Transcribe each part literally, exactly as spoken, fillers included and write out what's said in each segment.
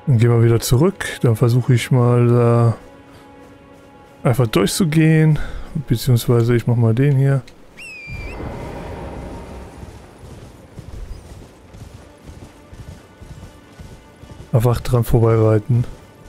Dann gehen wir wieder zurück. Dann versuche ich mal da einfach durchzugehen. Beziehungsweise ich mache mal den hier. Einfach dran vorbeireiten.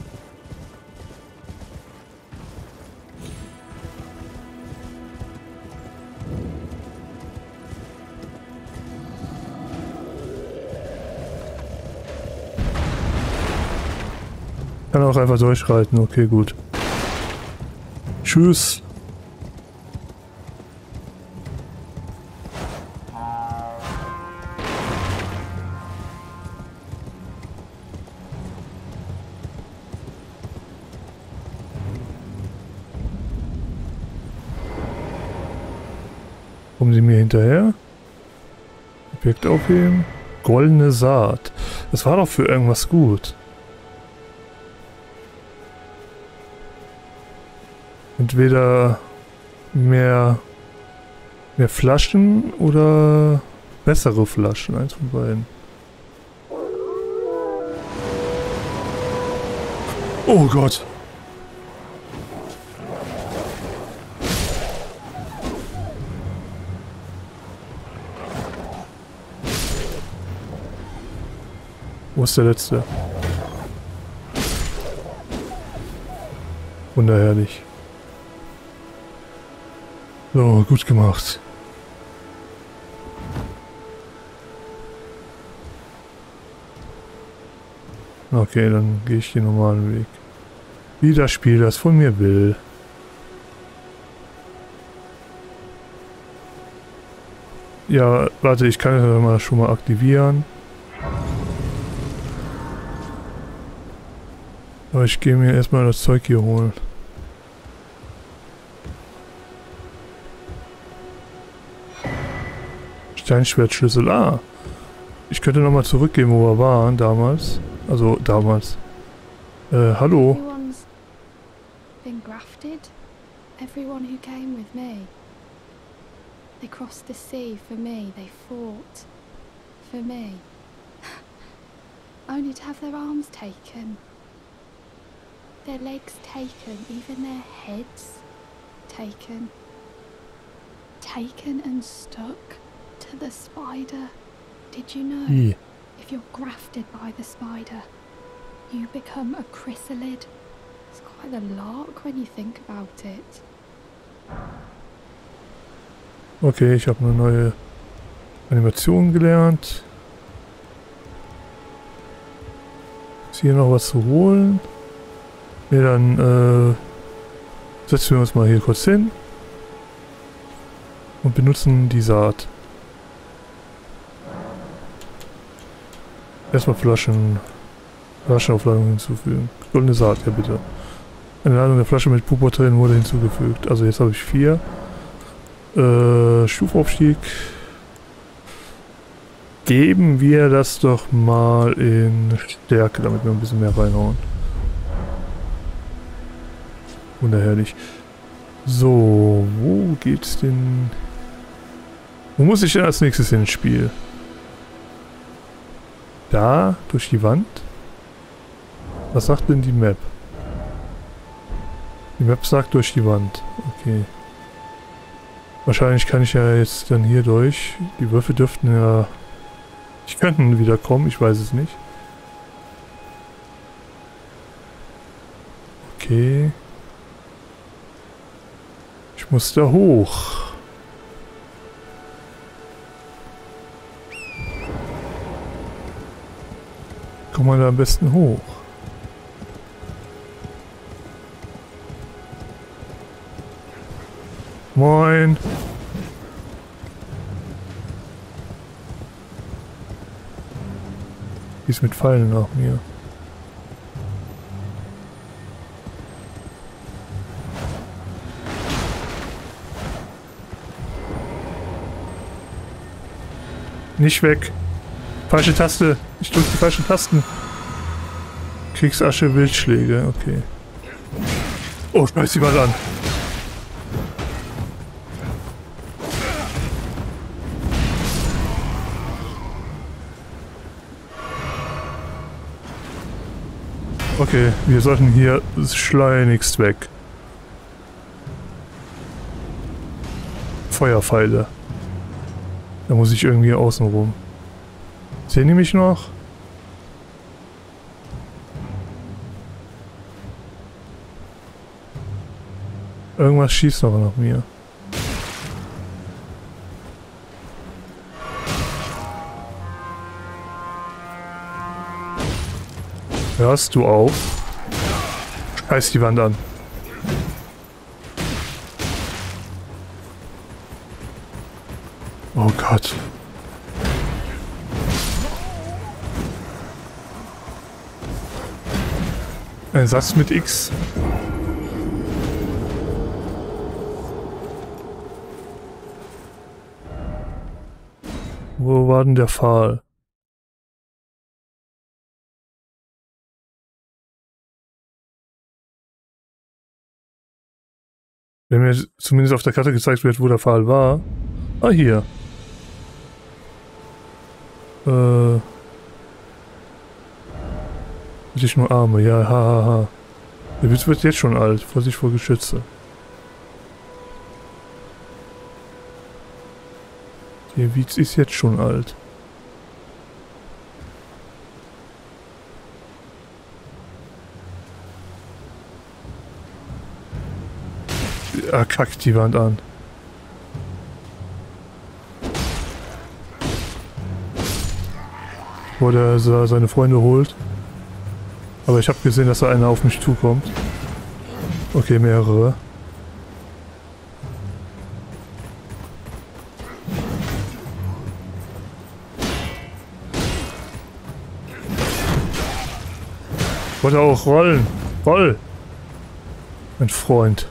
Kann auch einfach durchreiten, okay, gut. Tschüss. Kommen Sie mir hinterher? Objekt aufheben. Goldene Saat. Das war doch für irgendwas gut. Entweder mehr, mehr Flaschen oder bessere Flaschen. Eins von beiden. Oh Gott. Wo ist der letzte? Wunderherrlich. So, gut gemacht. Okay, dann gehe ich den normalen Weg. Wie das Spiel das von mir will. Ja, warte, ich kann das mal schon mal aktivieren. Aber ich gehe mir erstmal das Zeug hier holen. Steinschwertschlüssel. Ah. Ich könnte nochmal zurückgehen, wo wir waren damals. Also damals. Äh, hallo. Everyone's been grafted. Everyone who came with me. They crossed the sea for me. They fought for me. Only to have their arms taken. Their legs taken. Even their heads taken. Taken and stuck to the spider. Did you know? Yeah. If you're grafted by the spider, you become a chrysalid. It's quite a lark when you think about it. Okay, ich habe eine neue Animation gelernt. Ist hier noch was zu holen? Ne, dann äh, setzen wir uns mal hier kurz hin und benutzen die Saat. Erstmal Flaschen, Flaschenaufladung hinzufügen. Goldene Saat, ja bitte. Eine Ladung der Flasche mit Purpurtränen wurde hinzugefügt. Also jetzt habe ich vier. Äh, Stufaufstieg. Geben wir das doch mal in Stärke, damit wir ein bisschen mehr reinhauen. Wunderherrlich. So, wo geht's denn? Wo muss ich denn als nächstes ins Spiel? Da, durch die Wand? Was sagt denn die Map? Die Map sagt durch die Wand. Okay. Wahrscheinlich kann ich ja jetzt dann hier durch. Die Würfel dürften ja... Die könnten wieder kommen, ich weiß es nicht. Okay. Ich muss da hoch. Kommt man da am besten hoch? Moin! Die ist mit Pfeilen nach mir. Nicht weg! Falsche Taste! Ich drücke die falschen Tasten. Kriegsasche, Wildschläge, okay. Oh, schmeiß die mal an. Okay, wir sollten hier schleunigst weg. Feuerpfeile. Da muss ich irgendwie außen rum. Sehen die mich noch? Irgendwas schießt noch nach mir. Hörst du auf? Scheiß die Wand an. Oh Gott. Ein Satz mit X. Wo war denn der Pfahl? Wenn mir zumindest auf der Karte gezeigt wird, wo der Pfahl war. Ah, hier. Äh. Ich nur Arme, ja, hahaha. Ha, ha. Der Witz wird jetzt schon alt. Vorsicht vor Geschütze. Der Witz ist jetzt schon alt. Er kackt die Wand an. Wo der seine Freunde holt. Aber ich habe gesehen, dass da einer auf mich zukommt. Okay, mehrere. Wollte auch rollen. Roll! Mein Freund.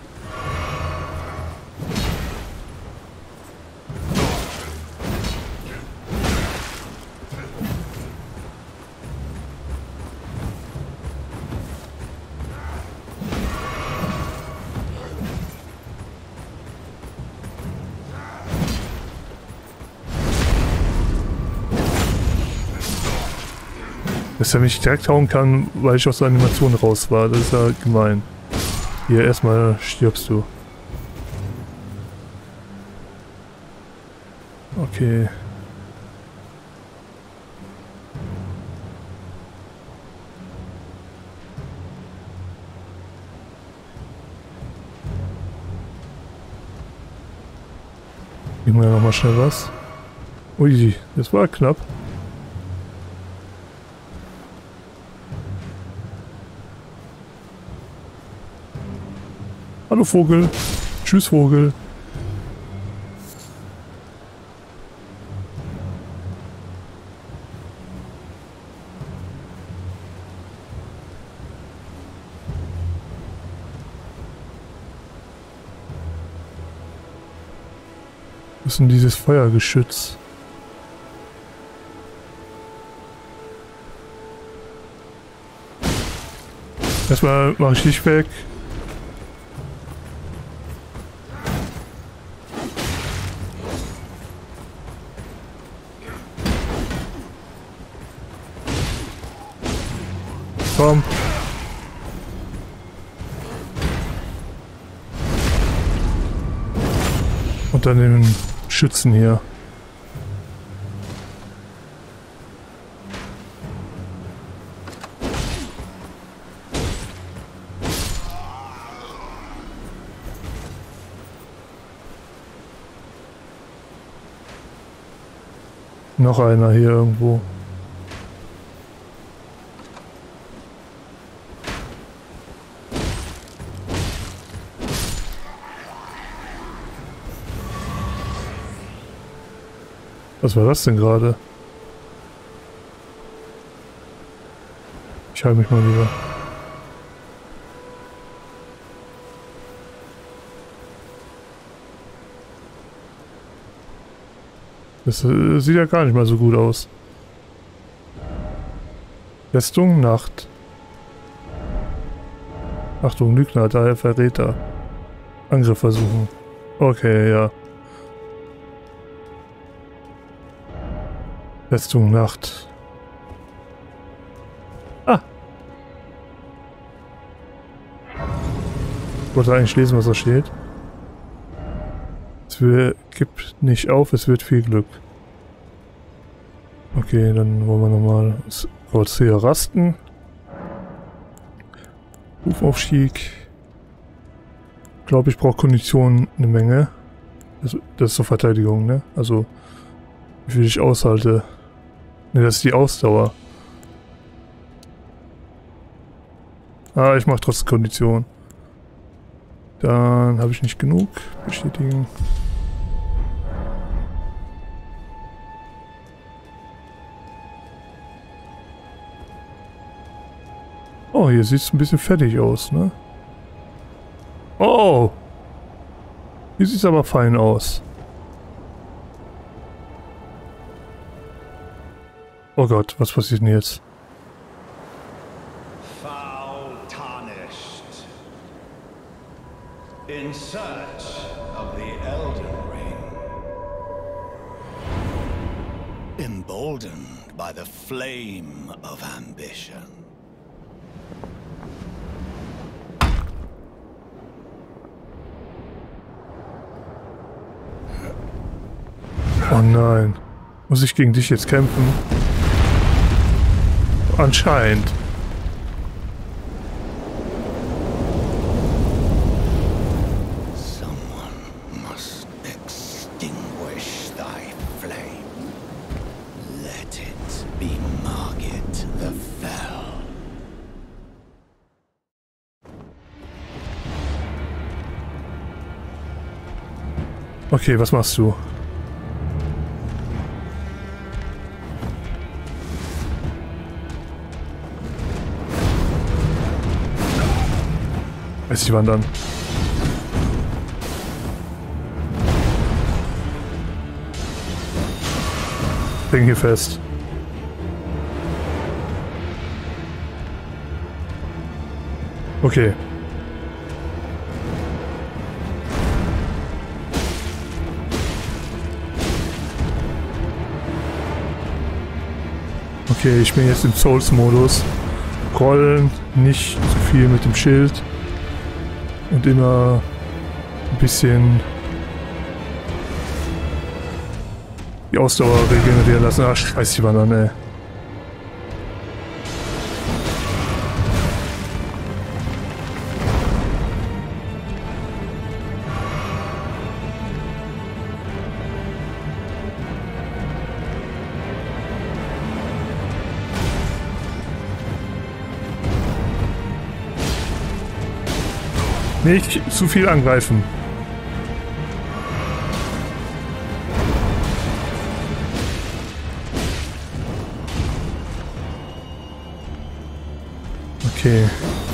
Dass er mich direkt hauen kann, weil ich aus der Animation raus war. Das ist ja gemein. Hier, erstmal stirbst du. Okay. Geben wir ja nochmal schnell was. Ui, das war knapp. Hallo Vogel. Tschüss Vogel. Was ist denn dieses Feuergeschütz? Erstmal mache ich dich weg. Komm. Und dann den Schützen hier. Noch einer hier irgendwo. Was war das denn gerade? Ich halte mich mal lieber. Das äh, sieht ja gar nicht mal so gut aus. Festung, Nacht. Achtung, Lügner, daher Verräter. Angriff versuchen. Okay, ja. Festung, Nacht. Ah! Ich wollte eigentlich lesen, was da steht. Es wird, gibt nicht auf, es wird viel Glück. Okay, dann wollen wir nochmal kurz hier rasten. Rufaufstieg. Ich glaube, ich brauche Kondition eine Menge. Das, das ist zur Verteidigung, ne? Also, wie viel ich aushalte. Ne, das ist die Ausdauer. Ah, ich mache trotzdem Kondition. Dann habe ich nicht genug. Bestätigen. Oh, hier sieht es ein bisschen fertig aus, ne? Oh! Hier sieht es aber fein aus. Oh Gott, was passiert denn jetzt? Foul tarnished. In search of the Elden Ring. Emboldened by the flame of ambition. Oh nein. Muss ich gegen dich jetzt kämpfen? Anscheinend. Someone must extinguish thy flame. Let it be Margit the Fell. Okay, was machst du? Weiß ich wann dann. Ding hier fest. Okay. Okay, ich bin jetzt im Souls-Modus. Rollen, nicht zu viel mit dem Schild. Und immer ein bisschen die Ausdauer regenerieren lassen. Ach, scheiß die Banane, ey. Nicht zu viel angreifen. Okay.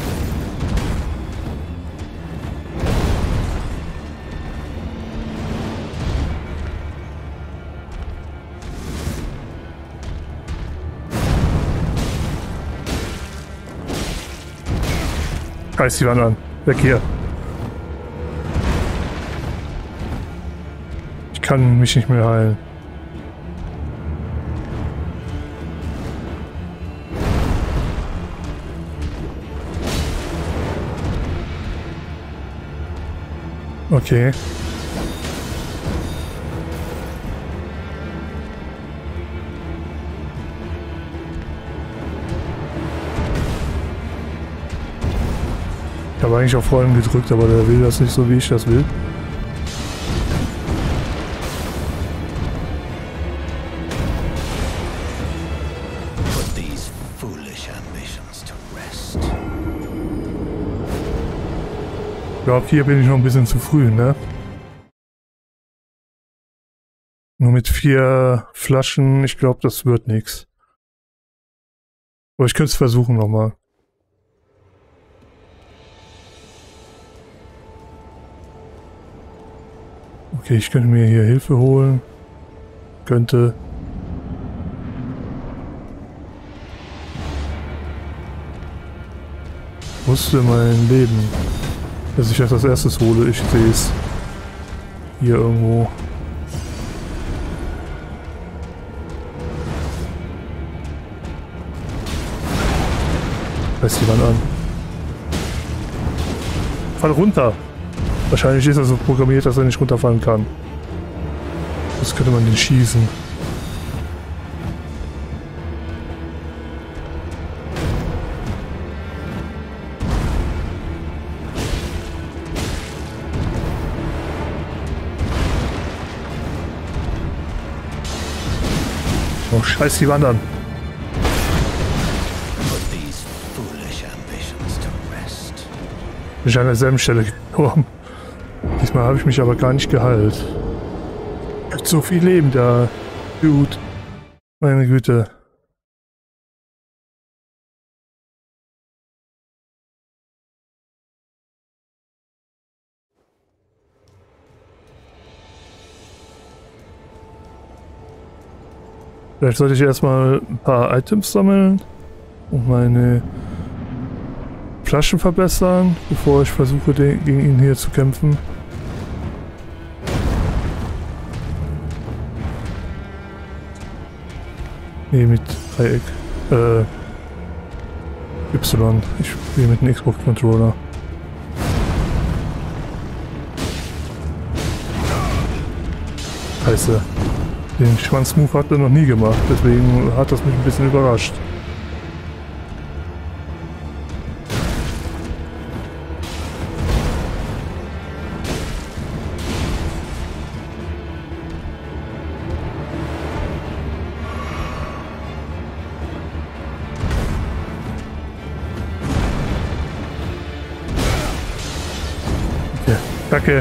Scheiß die Wand an. Weg hier. Ich kann mich nicht mehr heilen. Okay. Ich habe eigentlich auf Rollen gedrückt, aber der will das nicht so, wie ich das will. Ich glaube, hier bin ich noch ein bisschen zu früh, ne? Nur mit vier Flaschen, ich glaube, das wird nichts. Aber ich könnte es versuchen nochmal. Okay, ich könnte mir hier Hilfe holen. Könnte. Musste mein Leben. Dass ich das als erstes hole, ich sehe es. Hier irgendwo. Reiß die Wand an. Fall runter. Wahrscheinlich ist er so programmiert, dass er nicht runterfallen kann. Das könnte man den schießen. Oh, scheiß die wandern. Bin ich an derselben Stelle gestorben. Diesmal habe ich mich aber gar nicht geheilt. Ich hab so viel Leben da. Gut. Meine Güte. Vielleicht sollte ich erstmal ein paar Items sammeln und meine Flaschen verbessern, bevor ich versuche, den, gegen ihn hier zu kämpfen. Nee, mit Dreieck. Äh. Y. Ich spiele mit einem Xbox-Controller. Scheiße. Den Schwanz-Move hat er noch nie gemacht, deswegen hat das mich ein bisschen überrascht. Okay, danke.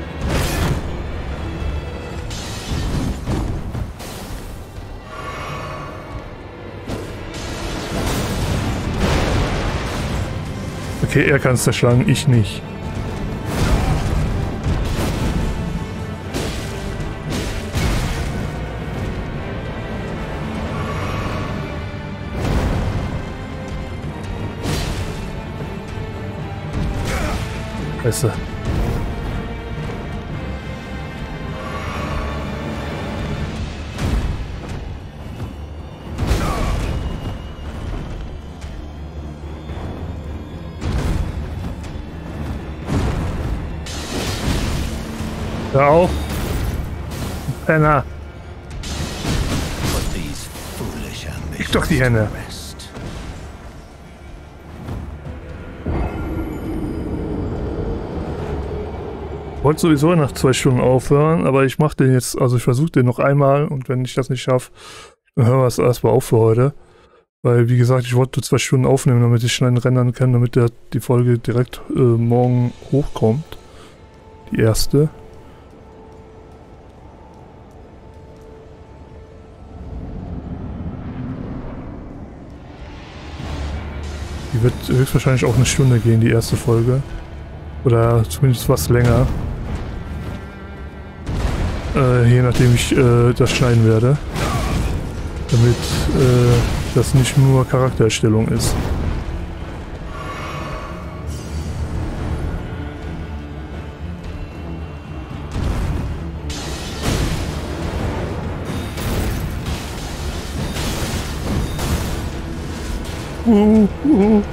Okay, er kann es zerschlagen, ich nicht. Scheiße. Hör auf. Penner. Gib doch die Hände. Ich wollte sowieso nach zwei Stunden aufhören, aber ich mache den jetzt, also ich versuche den noch einmal und wenn ich das nicht schaffe, dann hören wir es erstmal auf für heute. Weil, wie gesagt, ich wollte zwei Stunden aufnehmen, damit ich schnell rendern kann, damit der, die Folge direkt äh, morgen hochkommt. Die erste. Die wird höchstwahrscheinlich auch eine Stunde gehen, die erste Folge. Oder zumindest was länger. Äh, je nachdem ich äh, das schneiden werde. Damit äh, das nicht nur Charaktererstellung ist. Uh, uh.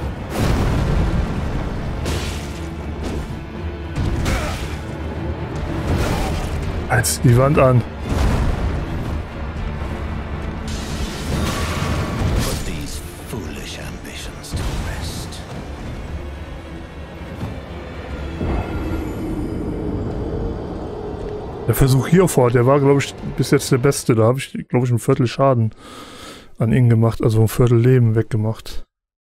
Halt die Wand an. Der Versuch hier vor, der war, glaube ich, bis jetzt der beste. Da habe ich, glaube ich, ein Viertel Schaden an ihn gemacht, also ein Viertel Leben weggemacht.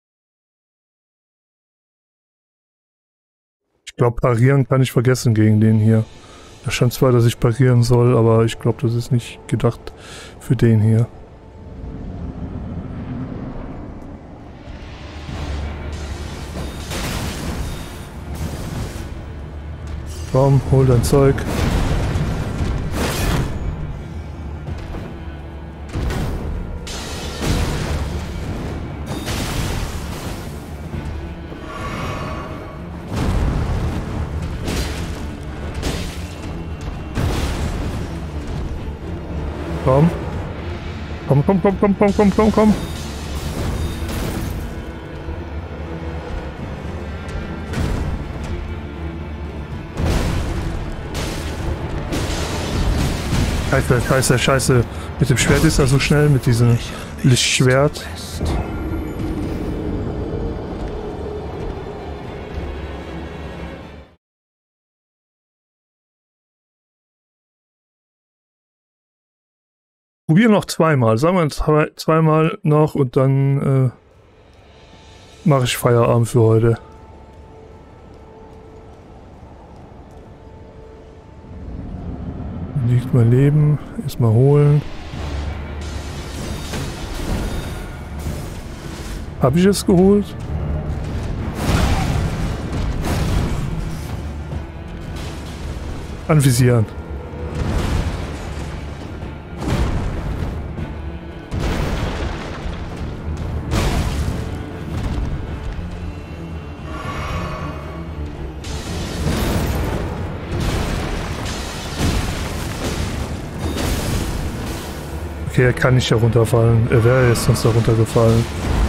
Ich glaube, parieren kann ich vergessen gegen den hier. Da stand zwar, dass ich parieren soll, aber ich glaube, das ist nicht gedacht für den hier. Komm, hol dein Zeug. Komm. Komm, komm, komm, komm, komm, komm, komm, komm. Scheiße, scheiße, scheiße. Mit dem Schwert ist er so schnell, mit diesem Lichtschwert. Probier noch zweimal. Sagen wir zwei, zweimal noch und dann äh, mache ich Feierabend für heute. Liegt mein Leben. Erstmal holen. Habe ich es geholt? Anvisieren. Okay, er kann nicht herunterfallen. Er wäre jetzt sonst heruntergefallen.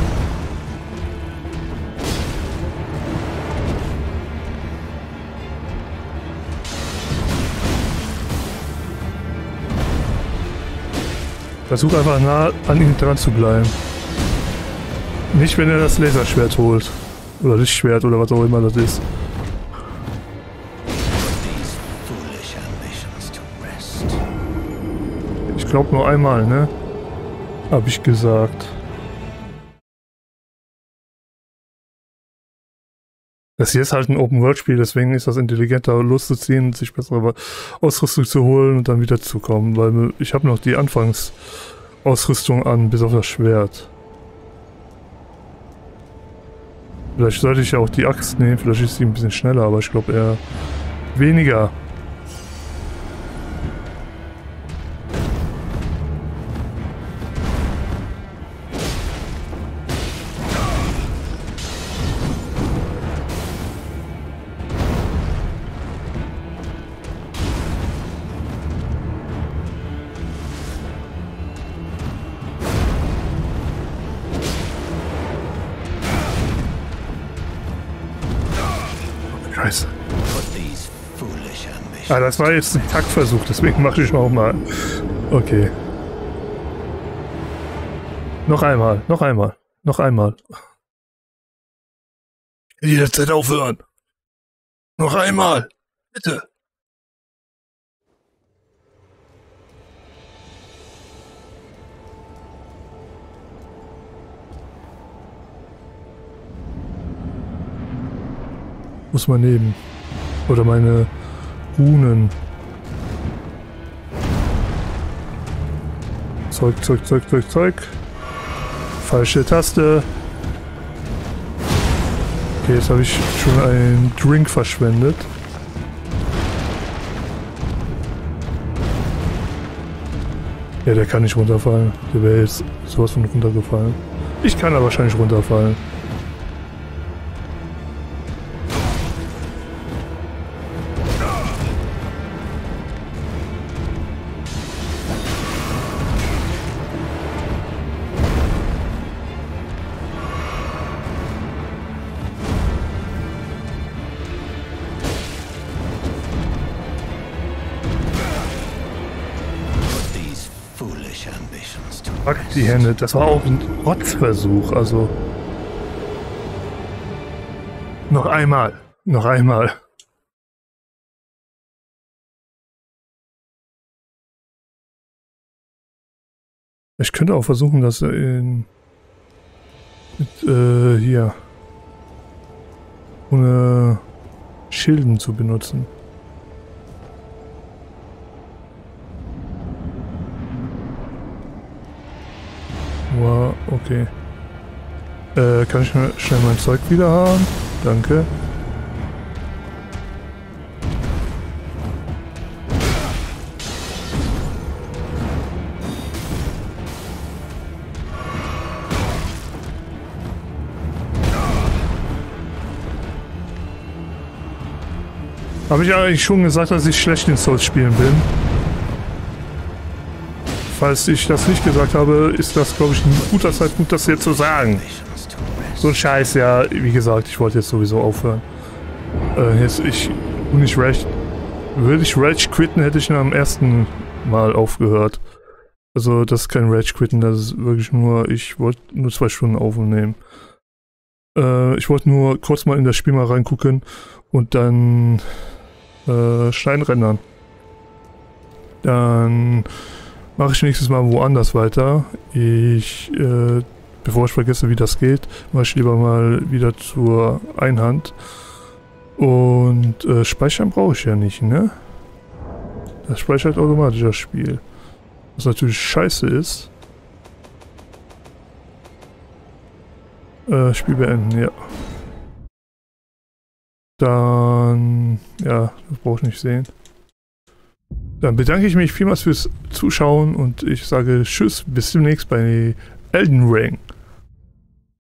Versuch einfach nah an ihm dran zu bleiben. Nicht, wenn er das Laserschwert holt. Oder Lichtschwert oder was auch immer das ist. Ich glaube nur einmal, ne? Hab ich gesagt. Das hier ist halt ein Open-World-Spiel, deswegen ist das intelligenter loszuziehen, sich bessere Ausrüstung zu holen und dann wieder zu kommen, weil ich habe noch die Anfangsausrüstung an, bis auf das Schwert. Vielleicht sollte ich ja auch die Axt nehmen, vielleicht ist sie ein bisschen schneller, aber ich glaube eher weniger. Scheiße. Ah, das war jetzt ein Taktversuch, deswegen mache ich nochmal. Okay. Noch einmal, noch einmal, noch einmal. Jederzeit aufhören. Noch einmal. Bitte. Muss man nehmen. Oder meine Runen. Zeug, Zeug, Zeug, Zeug, Zeug. Falsche Taste. Okay, jetzt habe ich schon einen Drink verschwendet. Ja, der kann nicht runterfallen. Der wäre jetzt sowas von runtergefallen. Ich kann aber wahrscheinlich runterfallen. Fuck die Hände, das war auch ein Rotzversuch, also. Noch einmal, noch einmal. Ich könnte auch versuchen, das in. Mit, äh, hier. Ohne Schilden zu benutzen. Wow, okay. Äh, kann ich schnell mein Zeug wieder haben? Danke. Habe ich eigentlich schon gesagt, dass ich schlecht in Souls spielen bin? Falls ich das nicht gesagt habe, ist das, glaube ich, ein guter Zeitpunkt, das jetzt zu sagen. So ein Scheiß, ja, wie gesagt, ich wollte jetzt sowieso aufhören. Äh, jetzt, ich, bin nicht recht. Würde ich Rage quitten, hätte ich ihn am ersten Mal aufgehört. Also das ist kein Rage-Quitten, das ist wirklich nur, ich wollte nur zwei Stunden aufnehmen. Äh, ich wollte nur kurz mal in das Spiel mal reingucken und dann äh, Stein rendern. Dann mache ich nächstes Mal woanders weiter. Ich, äh, bevor ich vergesse, wie das geht, mache ich lieber mal wieder zur Einhand. Und äh, speichern brauche ich ja nicht, ne? Das speichert automatisch das Spiel. Was natürlich scheiße ist. Äh, Spiel beenden, ja. Dann, ja, das brauche ich nicht sehen. Dann bedanke ich mich vielmals fürs Zuschauen und ich sage Tschüss, bis demnächst bei Elden Ring.